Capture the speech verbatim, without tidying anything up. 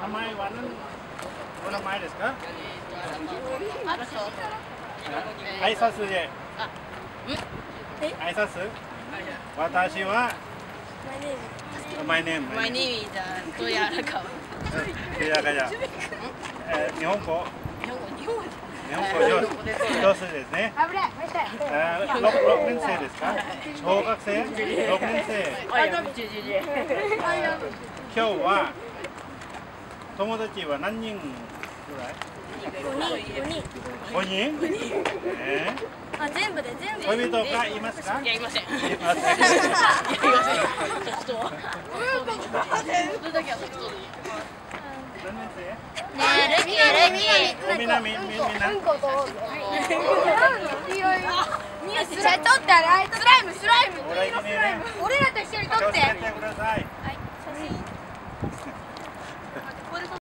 名前はお名前ですか？挨拶で。挨拶？私は。My name. My name is 戸谷荒川。 戸谷荒川。日本語。 日本語。 日本語上手上手ですね。六六年生ですか？小学生？六年生。今日は友達は何人ぐらい？五人。五人？ええ。 あ、全部で全部。 恋人がいますか？ いや、いません。いません。いません。それだけはそっちでいい。 何年生？ ねえ、ルキルキ。 みなみみみな。 うんこと。スライムスライムスライム。俺らと一緒に撮って。 気をつけてください。